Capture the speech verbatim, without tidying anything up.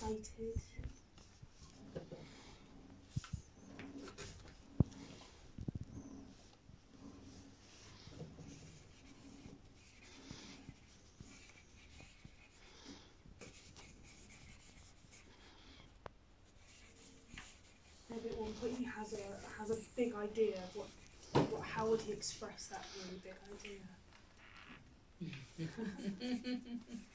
excited. Maybe at one point he has a has a big idea of what, what how would he express that really big idea?